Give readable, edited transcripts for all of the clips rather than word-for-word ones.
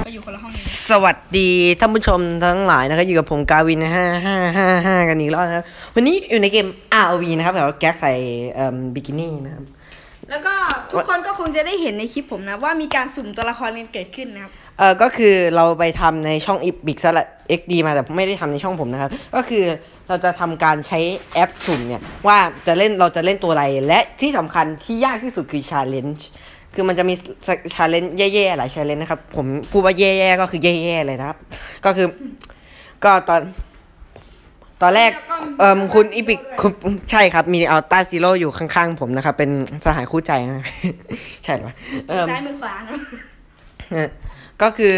ก็อยู่คนละห้องสวัสดีท่านผู้ชมทั้งหลายนะครับอยู่กับผมกาวิน555กันอีกแล้วนะครับวันนี้อยู่ในเกม ROV นะครับแต่ว่าแก๊กใส่บิกินี่นะครับแล้วก็ทุกคนก็คงจะได้เห็นในคลิปผมนะว่ามีการสุ่มตัวละครกันเกิดขึ้นนะครับก็คือเราไปทำในช่อง Big Salad XD มาแต่ไม่ได้ทำในช่องผมนะครับก็คือเราจะทำการใช้แอปสุ่มเนี่ยว่าเราจะเล่นตัวอะไรและที่สำคัญที่ยากที่สุดคือ Challenge คือมันจะมี challenge แย่ๆหลาย challenge นะครับผมพูดว่าแย่ๆก็คือแย่ๆเลยนะครับก็คือก็ตอนแรกคุณอีพิกใช่ครับมีอัลต้าซีโร่อยู่ข้างๆผมนะครับเป็นสหายคู่ใจนะใช่หรอซ้ายมือขวานะก็คือ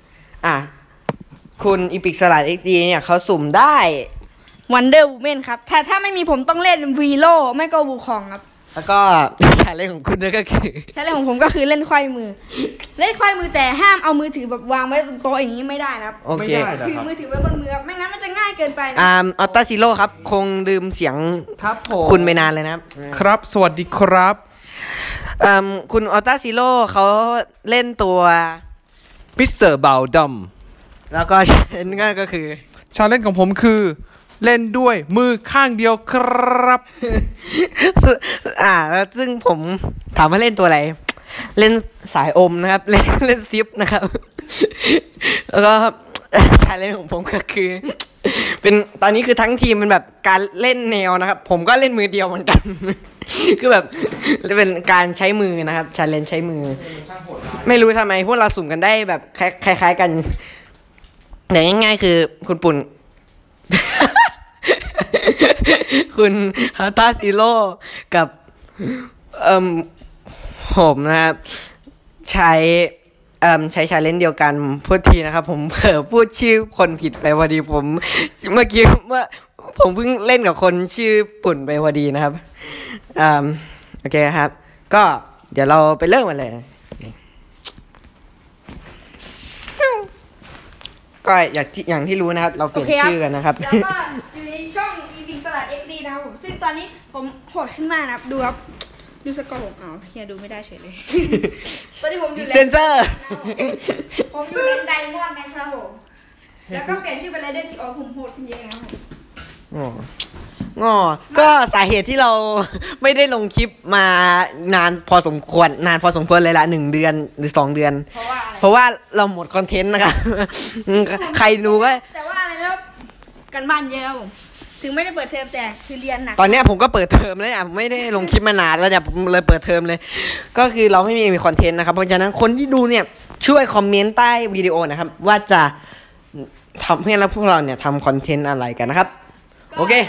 คุณอีพิกสลัด XD เนี่ยเขาสุ่มได้ Wonder Woman ครับถ้าไม่มีผมต้องเล่นวีโร่ไม่ก็วูคองครับแล้วก็ชาเลนจ์ของคุณก็คือชาเลนจ์ของผมก็คือเล่นควายมือเล่นควายมือแต่ห้ามเอามือถือแบบวางไว้บนโต๊ะอย่างนี้ไม่ได้นะครับโอเคถือมือถือไว้บนมือไม่งั้นมันจะง่ายเกินไปนะอัลต้าซีโร่ครับคงลืมเสียงคุณไปนานเลยนะครับครับสวัสดีครับคุณอัลต้าซีโร่เขาเล่นตัวมิสเตอร์บาวดัมแล้วก็ชาเลนจ์ก็คือชาเลนจ์ของผมคือเล่นด้วยมือข้างเดียวครับแล้วซึ่งผมถามว่าเล่นตัวอะไรเล่นสายอมนะครับเล่นซิปนะครับแล้วก็ชาเลนจ์ของผมก็คือเป็นตอนนี้คือทั้งทีมเป็นแบบการเล่นแนวนะครับผมก็เล่นมือเดียวเหมือนกันคือแบบเป็นการใช้มือนะครับชาเลนจ์ใช้มือไม่รู้ทำไมพวกเราสุ่มกันได้แบบคล้ายๆกันแต่ง่ายๆคือคุณปุ่นคุณฮัตตาซิโร่กับผมนะครับใช้ชาเลนจ์เดียวกันพูดทีนะครับผมเผลอพูดชื่อคนผิดไปพอดีผมเมื่อกี้ผมเพิ่งเล่นกับคนชื่อปุ่นไปพอดีนะครับโอเคครับก็เดี๋ยวเราไปเริ่มกันเลยก็อย่างที่รู้นะครับเราเปลี่ยนชื่อกันนะครับแล้วก็อยู่ในช่องอีพิงสลัด XD นะครับผมซึ่งตอนนี้ผมโหดขึ้นมากนะครับดูครับดูสกอร์ผมเฮียดูไม่ได้เฉยเลยตอนนี้ผมอยู่เซนเซอร์ผมอยู่เลนไดมอนด์นะครับผมแล้วก็เปลี่ยนชื่อเป็นไรเดอร์ที่ผมโหดขึ้นเยอะนะครับก็สาเหตุที่เราไม่ได้ลงคลิปมานานพอสมควรเลยละ1 เดือนหรือ2 เดือนเพราะว่าเราหมดคอนเทนต์นะครับใครดูก็แต่ว่าอะไรนะกันบ้านเยอะผมถึงไม่ได้เปิดเทอมแต่คือเรียนหนักตอนนี้ผมก็เปิดเทอมแล้วผมไม่ได้ลงคลิปมานานแล้วเนี่ยผมเลยเปิดเทอมเลยก็คือเราไม่มีคอนเทนต์นะครับเพราะฉะนั้นคนที่ดูเนี่ยช่วยคอมเมนต์ใต้วิดีโอนะครับว่าจะทำให้เราพวกเราเนี่ยทำคอนเทนต์อะไรกันนะครับโอเค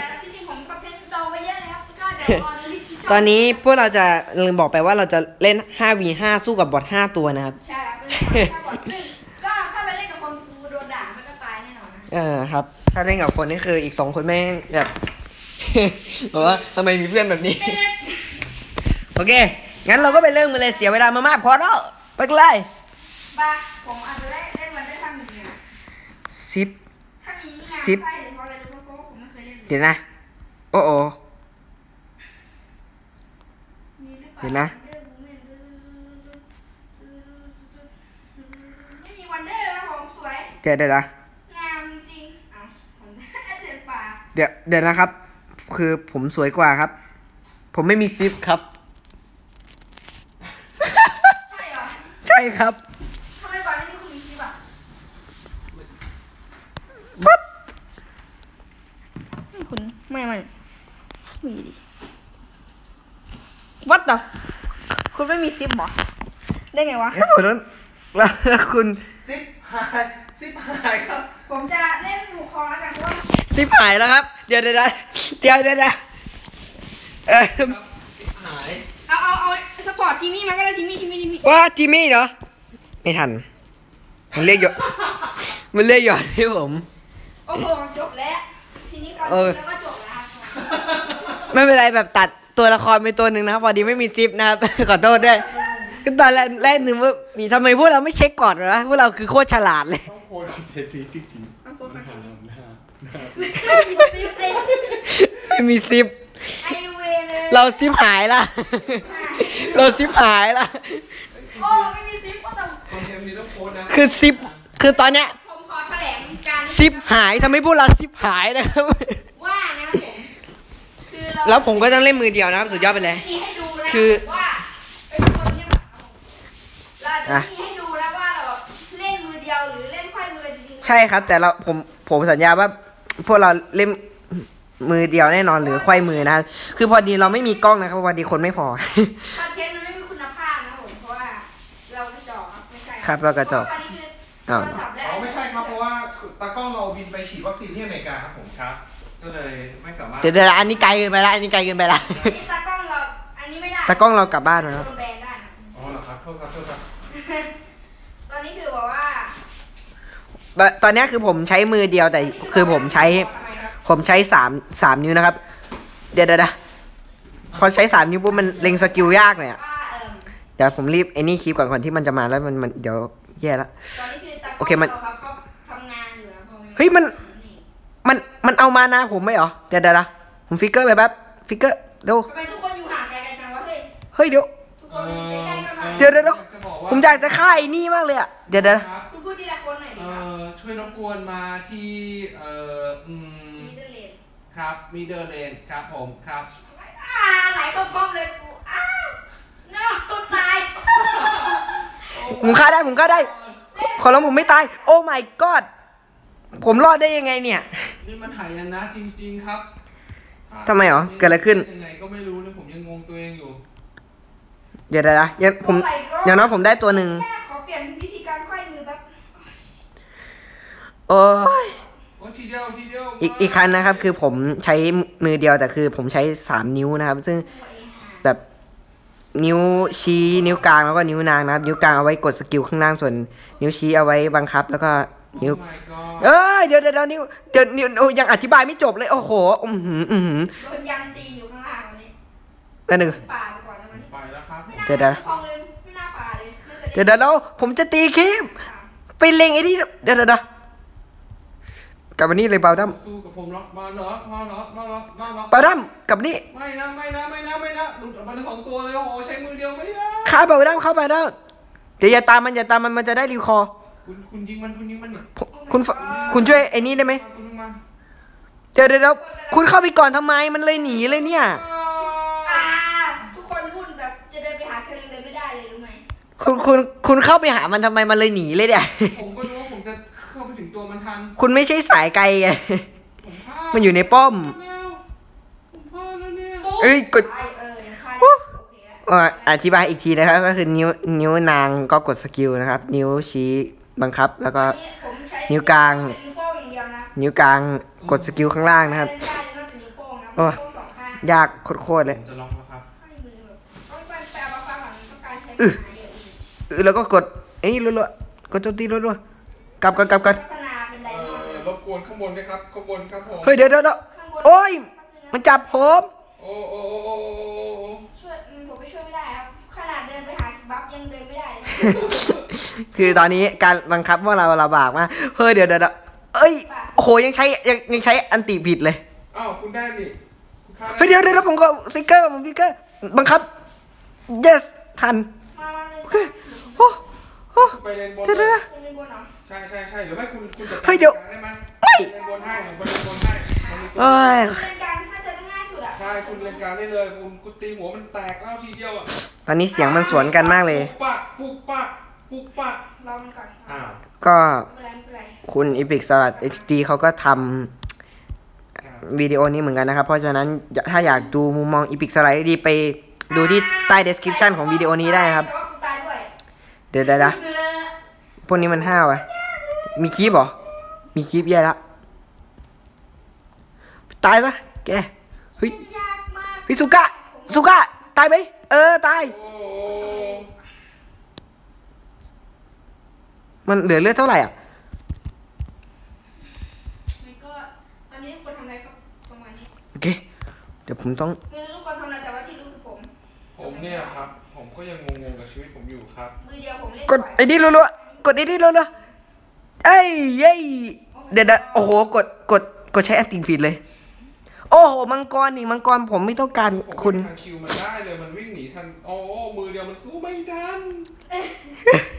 ตอนนี้พวกเราจะลืมบอกไปว่าเราจะเล่น 5v5 สู้กับบอท5 ตัวนะครับใช่ครับเป็นบอทซึ่งก็ถ้าไปเล่นกับคนกูโดนด่ามันก็ตายแน่นอนนะครับถ้าเล่นกับคนนี่คืออีก2 คนแม่งแบบบอกว่าทำไมมีเพื่อนแบบนี้โอเคงั้นเราก็ไปเริ่มกันเลยเสียเวลามามากพอแล้วไปกันเลยบ้าผมอาจจะเล่นวันได้ทำอย่างเงี้ยซิปเดี๋ยวนะโอ้เห็นนะไม่มีวันเดอร์นะผมสวยเดี๋ยวนะงามจริงผมเดินป่าเดี๋ยวนะครับคือผมสวยกว่าครับผมไม่มีซิปครับใช่เหรอใช่ครับทำไมก่อนหน้านี้คุณมีซิปปั๊บคุณไม่มีดิWhat the คุณไม่มีซิปหรอได้ไงวะแล้วคุณซิปหายครับผมจะเล่นหูคอแล้วกันเพราะว่าซิปหายแล้วครับเดี๋ยวซิปหายเอาสปอร์ตจิมมี่มาก็ได้จิมมี่ว่าจิมมี่เหรอไม่ทันมันเรียกหยอดให้ผมโอ้โหจบแล้วทีนี้ก่อนแล้วก็จบแล้วไม่เป็นไรแบบตัดตัวละครไปตัวหนึ่งนะครับพอดีไม่มีซิปนะครับขอโทษด้วยก็ตอนแรกนึกว่ามีทำไมพวกเราไม่เช็คก่อนวะพวกเราคือโคตรฉลาดเลยต้องโพสคอนเทนต์จริงไม่มีซิปเราซิปหายละโอ้ไม่มีซิปก็ต้องอนเทนต์นี้ต้องโพสต์นะคือซิปคือตอนเนี้ยผมขอแถลงการซิปหายทำให้พวกเราซิปหายนะครับว่านะครับผมคือเราแล้วผมก็ต้องเล่นมือเดียวนะครับสุดยอดไปเลยมีให้ดูนะคือว่าทุกคนเนี่ยเราจะมีให้ดูแล้วว่าเราเล่นมือเดียวหรือเล่นไขว้มือจริงๆใช่ครับ แต่ผมสัญญาว่าพวกเราเล่นมือเดียวแน่นอนหรือไขว้มือนะคือพอดีเราไม่มีกล้องนะครับพอดีคนไม่พอคอนเทนต์มันไม่มีคุณภาพนะผมเพราะว่าเรากระจอกไม่ใช่ครับเรากระจอกเพาว่าตอนนี้คือโทอ้าวรศัพท์และอ๋อไม่ใช่ครับเพราะว่าตากล้องเราบินไปฉีดวัคซีนที่อเมริกาครับผมครับ ก็เลยไม่สามารถเดี๋ยวอันนี้ไกลเกินไปละอันนี้ไกลเกินไปละอันนี้ตากล้องเราอันนี้ไม่ได้ตากล้องเรากลับบ้านแล้วโดนแบนได้นะอ๋อเหรอครับโทษครับโทษครับตอนนี้คือบอกว่าตอนนี้คือผมใช้มือเดียวแต่คือผมใช้ทำไมครับ 3 นิ้วนะครับ เดี๋ยวพอใช้3 นิ้วปุ๊บมันเล็งสกิลยากเลยอ่ะว่าเดี๋ยวผมรีบไอ้นี่คลิปก่อนที่มันจะมาแล้วมันเดี๋ยวแย่ละตอนนี้คือตากล้องโอเคมันราครับเขาทำงานอยู่นะพอเฮ้ยมันเอามานะผมไม่เหรอเดี๋ยวผมฟิกเกอร์ไปแป๊บฟิกเกอร์เดี๋ยวทำไมทุกคนอยู่ห่างไกลกันจังวะเฮ้ยเฮ้ยเดี๋ยวทุกคนอยู่ใกล้ๆกันมาเดี๋ยวจะบอกว่าผมอยากจะฆ่าไอ้นี่มากเลยอ่ะเดี๋ยวครับคุณพูดทีละคนหน่อยดิครับช่วยรบกวนมาที่มิดเดิลเลนครับมีเดอร์เลนครับผมครับไหลเข้าพร้อมเลยกูอ้าวน้าตายผมฆ่าได้ขอร้องผมไม่ตายโอ้ my god ผมรอดได้ยังไงเนี่ยนี่มันหายนะจริงๆครับทำไมเหรอเกิดอะไรขึ้นยังไงก็ไม่รู้นะผมยังงงตัวเองอยู่เดี๋ยวผมอย่างน้อยผมได้ตัวหนึ่งแค่ขอเปลี่ยนวิธีการไขว้มือแบบโอ้ยโอ้ทีเดียวอีกครั้งนะครับคือผมใช้มือเดียวแต่คือผมใช้3 นิ้วนะครับ ซึ่งแบบนิ้วชี้นิ้วกลางแล้วก็นิ้วนางนะครับ นิ้วกลางเอาไว้กดสกิลข้างล่างส่วน นิ้วชี้เอาไว้บังคับ แล้วก็นิ้ว Oh my god เอ้ยเดี๋ยวนิ้วโอ้ยังอธิบายไม่จบเลยโอ้โหอือหือโดนยำตีอยู่ข้างล่างวันนี้นั่นหนึ่งป่าไปก่อนนะวันนี้ไปแล้วครับไม่น่าเดี๋ยวคลองเลยไม่น่าป่าเลยน่าจะเดี๋ยวแล้วผมจะตีคลิปไปเล็งไอ้นี่เดี๋ยวกลับมานี่เลยเบาดัมสู้กับผมล็อกมาเหรอมาเบาดัมกลับมานี่ไม่นะหลุดออกมาทั้ง2 ตัวเลยโอ้โหใช้มือเดียวไม่ได้ฆ่าเบาดัมเข้าไปแล้วเดี๋ยวอย่าตามมันจะได้รีคอร์คุณยิงมันเนี่ยคุณช่วยไอ้นี่ได้ไหมคุณมาเดี๋ยวคุณเข้าไปก่อนทำไมมันเลยหนีเลยเนี่ยอ่าทุกคนวุ่นแบบจะเดินไปหาเธอยังเดินไม่ได้เลยรู้ไหมคุณเข้าไปหามันทำไมมันเลยหนีเลยเนี่ยผมก็รู้ว่าผมจะเข้าไปถึงตัวมันทันคุณไม่ใช่สายไกลไงผมพลาดมันอยู่ในป้อมผมพลาดแล้วเนี่ยเอ้ยกดฆ่าได้โอเคแล้วอธิบายอีกทีนะครับ ก็คือนิ้วนางก็กดสกิลนะครับ นิ้วชี้บังคับ แล้วก็ผมใช้นิ้วกลางนิ้วโป้งอย่างเดียวนะนิ้วกลางกดสกิลข้างล่างนะครับเล่นได้นอกจากนิ้วโป้งนะโอ้ยนิ้วโป้งสองข้างยากโคตรๆเลยผมจะล็อกแล้วครับให้มือแบบต้องไปแปลว่าความหวังต้องการใช้มือหาเยอะอีกแล้วก็กดไอ้นี่รัวๆกดโจมตีรัวๆกลับพัฒนาเป็นไดมอนด์เลยรบกวนข้างบนนะครับข้างบนครับผมเฮ้ยเดี๋ยวข้างบนโอ้ยมันจับผมโอ้ช่วยผมไปช่วยไม่ได้ครับขนาดเดินไปหาบัฟยังเดินไม่ได้เลยคือตอนนี้การบังคับว่าเราลำบากมากเฮ้ยเดี๋ยวเอ้ยโอ้โหยังใช้อันติผิดเลยอ้าวคุณได้นี่คุณฆ่าได้เฮ้ยเดี๋ยวผมก็ฟิกเกอร์บังคับ yes ทันมาเลยโอเคโอ้โอ้ไปเลนบนเดี๋ยวเป็นบนเหรอใช่หรือไม่คุณจะเฮ้ยเดี๋ยวได้ไหมไม่เลนบนให้ผมไปเลนบนให้เอ้ยเล่นกันน่าจะง่ายสุดอ่ะใช่คุณเลนกลางได้เลยคุณตีหัวมันแตกแล้วทีเดียวอ่ะตอนนี้เสียงมันสวนกันมากเลยปุกปะรอมันก่อนอ้าวก็ไม่เป็นไรคุณอีพิกสลัด XD เขาก็ทำวิดีโอนี้เหมือนกันนะครับ เพราะฉะนั้นถ้าอยากดูมุมมองอีพิกสลัด XD ไปดูที่ใต้ description ของวิดีโอนี้ได้นะครับแต่ว่ากูตายด้วยเดี๋ยวพวกนี้มันห้าวอะมีคลิปเหรอ มีคลิปแย่ละตายซะแกเฮ้ยยากมากเฮ้ยสุกะตายไหมตายโอ้มันเหลือเลือดเท่าไหร่อ่ะมันก็ตอนนี้ทุกคนทำอะไรครับประมาณนี้โอเค เดี๋ยวผมต้องไม่รู้ทุกคนทำอะไรแต่ว่าที่รู้คือผมผมเนี่ยครับ ผมก็ยังงงๆกับชีวิตผมอยู่ครับมือเดียวผมเล่นกดไอ้นี่รัวๆกดไอ้นี่รัวๆเอ้ยเย้ยเดี๋ยวโอ้โหกดใช้แอคติ้งฟีดเลย โอ้โหมังกรผมไม่ต้องการผมคุณทางคิวมันได้เลยมันวิ่งหนีทันโอ้มือเดียวมันสู้ไม่ทัน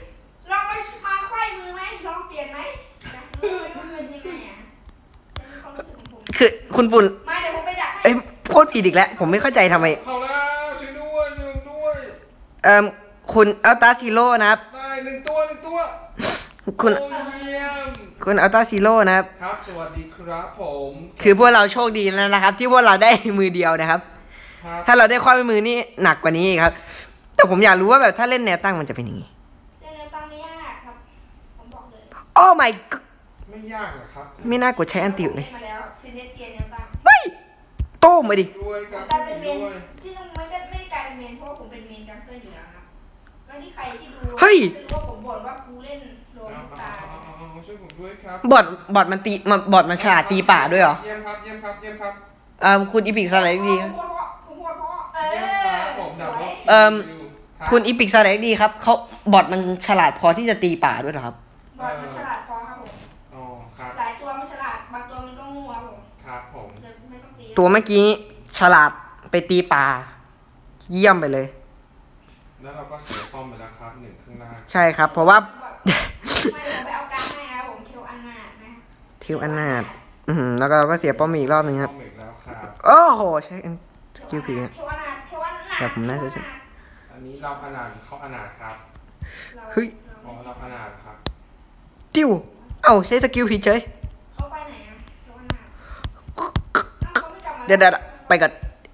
ลองมาค่อยมือไหมลองเปลี่ยนไหมอยากรู้ไหมว่าเป็นยังไงอ่ะเป็นความรู้สึกของผมคือคุณปุ่นมาเดี๋ยวผมไปดักให้เอ้ยพูดผิดอีกแล้ว ผมไม่เข้าใจทำไมเข้าแล้วช่วยด้วยช่วยด้วยคุณอัลตาซิโร่นะครับได้หนึ่งตัวคุณโอ้เยี่ยมคุณอัลตาซิโร่นะครับครับสวัสดีครับผมคือพวกเราโชคดีแล้วนะครับ ที่พวกเราได้มือเดียวนะครับครับถ้าเราได้คว้ามือนี่หนักกว่านี้อีกครับ แต่ผมอยากรู้ว่าแบบถ้าเล่นแนวตั้งมันจะเป็นยังไงเดี๋ยวตอนนี้ยากครับผมบอกเลยโอ้ my god ไม่ยากหรอกครับไม่น่ากดใช้อันติวเลยมาแล้วซินเนเทียแนวตั้งไม่โต้มาดิด้วยครับกลายเป็นเมนด้วยที่ต้องไม่ได้กลายเป็นเมนเพราะว่าผมเป็นเมนจังเกิลอยู่แล้วครับก็ที่ใครที่ดูเฮ้ยจะรู้ว่าผมบ่นว่ากูเล่นโลนตาเอาช่วยผมด้วยครับบอดมันตีบอดมันฉลาดตีป่าด้วยเหรอเยี่ยมครับเยี่ยมครับเยี่ยมครับคุณอีพิกสไลด์ดีครับผมโหดเพราะเยี่ยมครับผมดับเบิลครับรับคุณอีพิกสไลด์ดีครับเขาบอดมันฉลาดพอที่จะตีป่าด้วยเหรอครับบอลมันฉลาดพอครับผมอ๋อครับหลายตัวมันฉลาดบางตัวมันก็งูครับผมครับผมเลยไม่ต้องตีตัวเมื่อกี้ฉลาดไปตีป่า เยี่ยมไปเลยแล้วเราก็เสียป้อมไปแล้วครับหนึ่งข้างหน้าใช่ครับ เพราะว่าไม่ผมไปเอาการให้นะครับผมเทวอันนาดนะทิวอนาถแล้วก็เราก็เสียป้อมอีกรอบหนึงครับป้อมอีกแล้วครับโอ้โห ใช้สกิลผิดครับเทวนาดเทวนาดแต่ผมน่าจะใช่อันนี้เราอนาถหรือเขาอนาถครับเฮ้ยอ๋อเราอนาถครับติ้วเอ้าใช้สกิลผิดเฉยเขาไปไหนอะเทวนาดเขาไม่กลับมาเดี๋ยวไปก่อน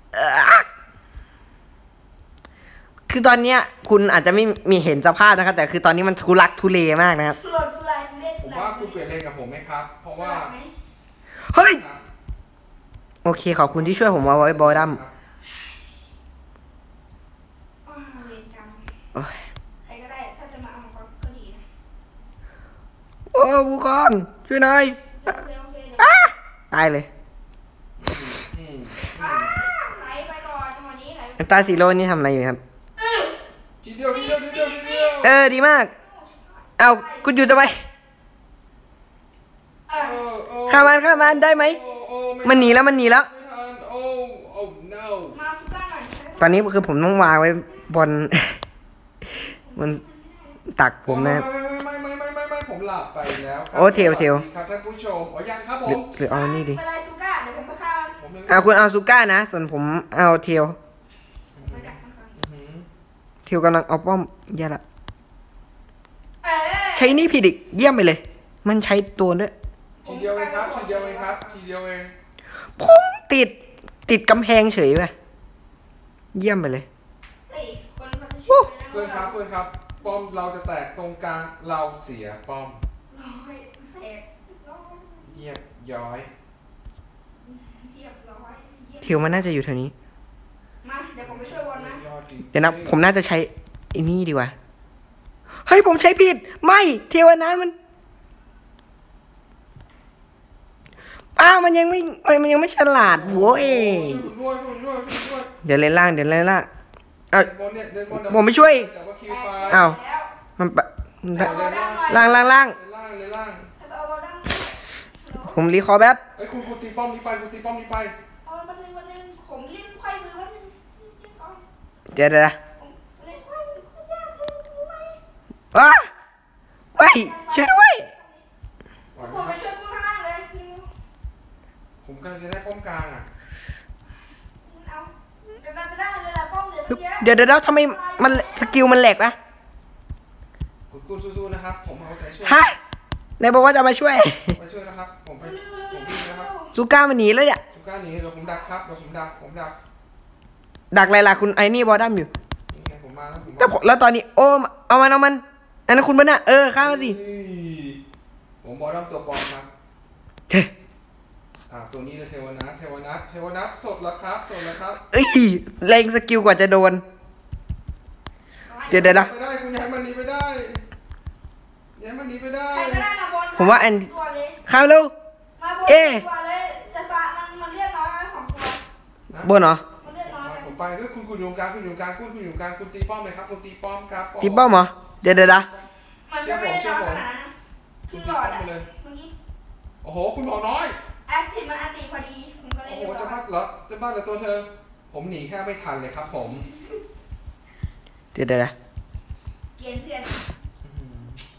คือตอนเนี้ยคุณอาจจะไม่มีเห็นสภาพนะครับ แต่คือตอนนี้มันทุลักทุเลมากนะครับทุรนทุรายทุเรศผทุมรายว่าคุณเปลี่ยนเลนกับผมไหมครับ เพราะว่าไหมเฮ้ยครับโอเค ขอบคุณที่ช่วยผมเอาไว้บอดัมอ้าวเวรกรรมโอ้ยใครก็ได้ถ้าจะมาเอามังกรก็ดีนะโอ้บูคอนช่วยหน่อยโอเคโอเคเดี๋ยวตายเลยอืมไหลไปก่อนจังหวะนี้ไหลอันตาซีโร่นี่ทำอะไรอยู่ครับทีเดียวทีเดียวทีเดียวทีเดียวดีมาก เอาคุณอยู่ทำไมเออเออข้ามมันได้ไหมโอ้โอ้ไมันหนีแล้วไม่ทันโอ้โอ้ no มาสุก้าหน่อยตอนนี้คือผมต้องวางไว้บน บนตักผมนะไม่ผมหลับไปแล้วครับโอ้เทลสวัสดีครับท่านผู้ชมอ๋อยังครับผหรือมหรือเอานี่ดิไปเลยสุก้าเดี๋ยวผมไปฆ่ามันผมยังเอาคุณเอาซูก้านะ ส่วนผมเอาเทลไปดักมันก่อนอื้อหือเทลกำลังเอาป้อมแย่ละเอ้ยใช้นี่ผิดอีกเยี่ยมไปเลย มันใช้ตัวด้วยทีเดียวเองครับทีเดียวเองครับทีเดียวเองผมติดกำแพงเฉยไปเยี่ยมไปเลยเฮ้ยคนมันจะชื่ออะไรนะเพื่อนครับป้อมเราจะแตกตรงกลางเราเสียป้อมร้อยแตกร้อยเยียบย้อยเทียบร้อยเยี่ยมเทลมันน่าจะอยู่แถวนี้มาเดี๋ยวผมไปช่วยบอลนะยอดจริงเดี๋ยวนะผมน่าจะใช้ไอ้นี่ดีกว่า เฮ้ยผมใช้ผิด ไม่เทวนั้นมันมันยังไม่ฉลาดโว้ยด้วยเดี๋ยวเล่นล่างเอาเดินบนเนี่ยเดินบนผมไม่ช่วยเดี๋ยวก็คิวไปอ้าวแล้วมันปะไปเอาบอลดังหน่อยล่างเลยล่างไปเอาบอลดังหน่อยผมรีคอร์แป๊บเอ้ยคุณตีป้อมนี้ไปคุณตีป้อมนี้ไปเอาวันหนึ่งผมเล่นไขว้มือวันหนึ่งเล่นก่อนเดี๋ยวผมเล่นไขว้มือคุณยากรู้ไหมเฮ้ยช่วยด้วยผมไปช่วยกูข้างล่างเลยผมกำลังจะได้ป้อมกลางอ่ะเอาเดี๋ยวเราจะได้เลยล่ะป้อมเหลือฮึบเยอะเดี๋ยวทำไมมันสกิลมันแหลกวะคุณสู้ๆนะครับผมเอาใจช่วยฮะไหนบอกว่าจะมาช่วยไปช่วยนะครับผมวิ่งนะครับซูก้ามันหนีแล้วเนี่ยทุกการนี้เดี๋ยวผมดักครับเดี๋ยวผมดักดักอะไรล่ะคุณไอ้นี่บอดัมอยู่นี่ไงผมมาแล้วผมแล้วตอนนี้เอามันอันนั้นคุณปะเนี่ยฆ่ามันสิผมบอลดัมตัวปลอมครับเฮ้ยตัวนี้เลยเทวนัทสดแล้วครับแรงสกิลกว่าจะโดน เดี๋ยวนะไม่ได้คุณย้ายมันหนีไปได้ย้ายมันหนีไปได้ใครก็ได้มาบนผมว่าอันตัวเลยข้ามเร็วมาบนเอ๊ะตัวเลยจะตามันเรียกน้อยมาสองตัวบนเหรอมันเรียกน้อยกันผมไปคุณอยู่กลางคุณตีป้อมเลยครับคุณตีป้อมครับตีป้อมเหรอเดี๋ยวมันก็ไม่ได้น้อยขนาดนั้นนะคุขึ้ณนตีหลอดป้อมอะไปเลยเมื่อกี้โอ้โหคุณบอกน้อยแอคทีฟมันอันตีพอดีผมก็เลยโอ้โหเรียกจะว่าบ้าเหรอตัวเธอผมหนีแค่ไม่ทันเลยครับผมเดี๋ยวเกณฑ์เพื่อน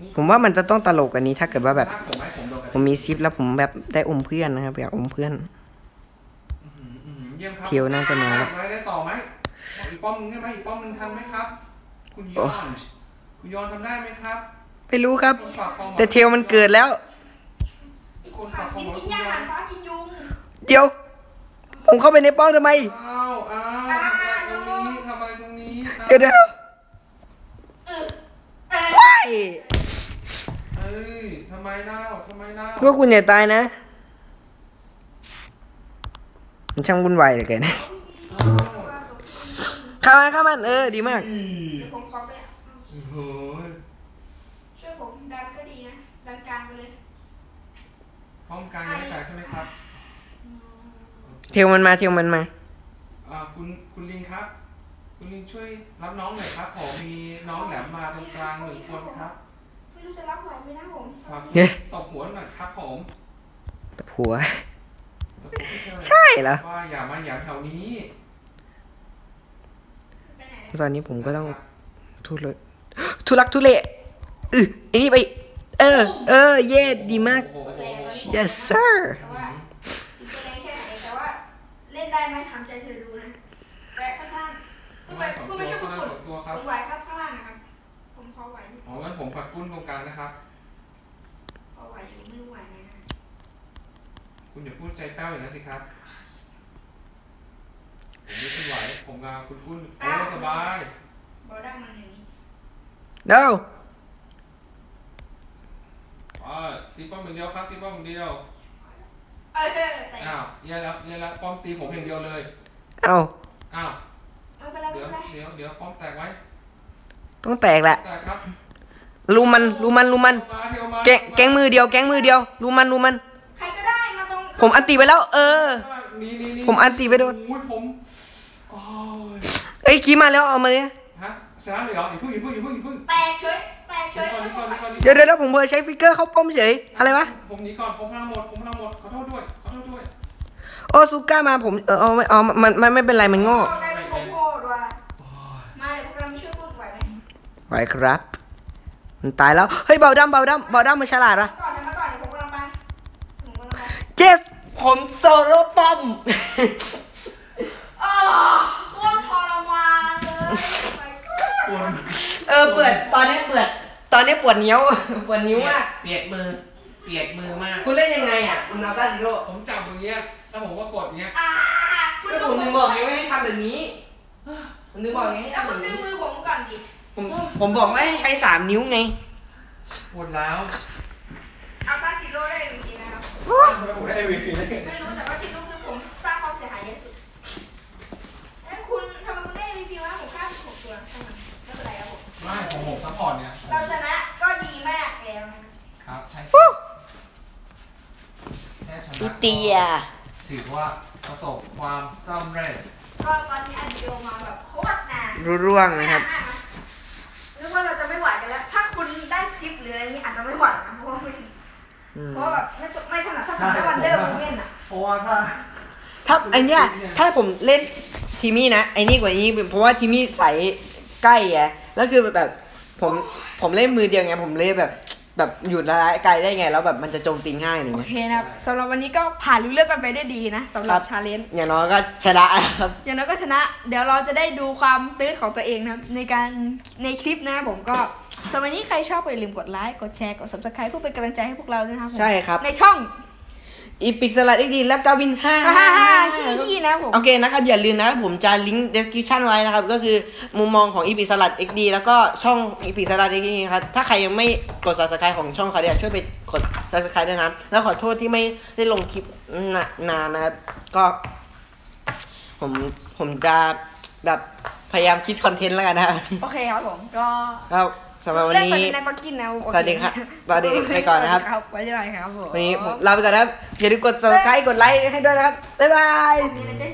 ผมว่ามันจะต้องตลกอันนี้ถ้าเกิดว่าแบบลากผมให้ผมโดนกระผมมีซิปแล้วผมแบบได้อมเพื่อนนะครับอยากอมเพื่อนเยี่ยมครับเทียวน่าจะมาแล้วได้ต่อไหมอีกป้อมนึงได้ไหมอีกป้อมนึงทันไหมครับ คุณยอนคุณยอนทำได้ไหมครับไม่รู้ครับคุณฝากความหวังแต่เทลมันเกิดแล้วคุณหัฝากความหวังกินคุณยายอหันฟ้ากินยุงเดี๋ยว ผมเข้าไปในป้อมทำไมอ้าวทำอะไรตรงนี้ทำอะไรตรงนี้เดี๋ยวเออว้ายเอ้ยทำไมเล่าทำไมเล่าว่าคุณอย่าตายนะ มันช่างวุ่นวายเหลือเกินเข้ามันดีมากเดี๋ยวผมขอไปโอ้ยช่วยผมดันก็ดีนะดันกลางไปเลยป้อมกลางยังไม่แตกใช่ไหมครับเทลมันมาคุณลิงครับ คุณลิงช่วยรับน้องหน่อยครับผมมีน้องแหลมมาตรงกลางหนึ่งคนครับไม่รู้จะรับไหวไหมนะผมฝากเนี่ยตบหัวหน่อยครับผมตบหัวตบหัวพี่เธอใช่เหรอว่าอย่ามาหยามแถวนี้ไปไหนตอนนี้ผมก็ต้องทุลักทุเลไอ้นี่ไป เย่ดีมากโอ้โห yes sir แต่ว่าถึงจะแรงแค่ไหนแต่ว่าเล่นได้ไหมถามใจเธอดูนะแวะข้างล่างคุณไปคุณไปช่วยคุณสองตัวครับผมไหวครับข้างล่างนะครับผมพอไหวอยู่อ๋องั้นผมปักกุ้นตรงกลางนะครับพอไหวอยู่ไม่รู้ไหวไหมนะคุณอย่าพูดใจแป้วอย่างนั้นสิครับ ผมไม่ขึ้นไหว ผมกับคุณกุ้นโอ้สบายบอดังมันอย่างนี้ no ตีป้อมอย่างเดียวครับตีป้อมอย่างเดียวแต่อ้าวแย่แล้วป้อมตีผมอย่างเดียวเลยเอาอ้าวไม่เป็นไรไม่เดี๋ยวเป็นไรเดี๋ยวป้อมแตกไว้ต้องแตกแหละแตกครับลูมันเทลมาแก๊งมือเดียวลูมันใครก็ได้มาตรงผมอันตีไปแล้วนี่ผมอันตีไปโดนอุ้ยผมโอ้ยเอ้ยคีมาแล้วเอามาเนี่ยฮะชนะเลยเหรออย่าพึ่งแตกเฉยก่อนเดี๋ยวผมเบอร์ใช้ฟิกเกอร์เข้าป้อมเฉยอะไรวะผมหนีก่อนผมพลังหมดขอโทษด้วยโอ้ซูก้ามาผมมันไม่เป็นไรมันโง่ได้เป็นโคโค่ด้วยมาเดี๋ยวพวกเราไม่ช่วยพูดไหวไหมไหวครับ มันตายแล้วเฮ้ยเบาดำมันฉลาดปะมาก่อนเดี๋ยวผมกำลังไป yes ผมโซโล่ป้อมโคตรทรมานเลยเปิดตอนนี้ปวดนิ้วปวดนิ้วมากเปียกมือมากคุณเล่นยังไงอ่ะคุณเอาต้าซิโร่ผมจับอย่างเงี้ยแล้วผมก็กดอย่างเงี้ยคุณก็ดูผมนึงบอกไงไม่ให้ทำแบบนี้ผมนึงบอกไงให้แล้วทำคุแบณบดูนี้มือผมก่อนดิผมบอกว่าให้ใช้3 นิ้วไงหมดแล้วเอาต้าซิโร่ได้จริงๆนะครับผมได้ MVP ได้ไงไม่รู้แต่ว่าที่รู้คือผมสร้างความเสียหายเยอะสุดคุณทำไมคุณได้ MVP วะผมฆ่า16 ตัวช่างมันไม่เป็นไรครับผมไม่ผมซัพพอร์ตเนี่ยเราชนะก็ดีมากแล้วนะครับใช่แค่ชนะพี่เตียถือว่าประสบความสำเร็จก็ตอนนี้อัดวิดีโอมาแบบโคตรนานร่วงนะครับนึกว่าเราจะไม่ไหวกันแล้ว ถ้าคุณได้ซิปหรืออะไรนี้อาจจะไม่ไหวนะเพราะว่าแบบไม่ถนัดถ้าผมได้วันเดอร์มันเล่นอ่ะเพราะว่าถ้าถ้าไอเนี้ยถ้าผมเล่นทีมี่นะไอนี่กว่านี้เพราะว่าทีมี่ใส่ใกล้ไงแล้วคือแบบผมเล่นมือเดียวไงผมเล่นแบบหยุดระยะไกลได้ไงแล้วแบบมันจะโจมตีง่ายหนึ่งโอเคนะครับสำหรับวันนี้ก็ผ่านรู้เรื่องกันไปได้ดีนะสำหรับชาเลนจ์อย่างน้อยก็ชนะครับอย่างน้อยก็ชนะ เดี๋ยวเราจะได้ดูความตื้อของตัวเองนะครับในคลิปนะผมก็สำหรับวันนี้ใครชอบก็อย่าลืมกดไลค์กดแชร์กด subscribe เพื่อเป็นกำลังใจให้พวกเราด้วยนะครับผมใช่ครับในช่องอีพิกสลัดอีกดีและกาวินที่นะผมโอเคนะครับอย่าลืมนะครับผมจะลิงก์ description ไว้นะครับก็คือมุมมองของอีพิกสลัด XD แล้วก็ช่องอีพิกสลัด XD ครับถ้าใครยังไม่กด subscribe ของช่องเขาเนี่ยช่วยไปกด subscribe ด้วยนะครับแล้วขอโทษที่ไม่ได้ลงคลิปนานนะครับก็ผมจะแบบพยายามคิดคอนเทนต์แล้วกันนะครับโอเคครับผมก็ครับสำหรับวันนี้เล่นในปักกิ่งนะโอเสวัสดีครับสวัสดีไปก่อนนะครับไว้เจอกันครับผมวันนี้ผมลาไปก่อนนะครับอย่าลืมกด subscribe กดไลค์ให้ด้วยนะครับบ๊ายบายมีอะไรจะ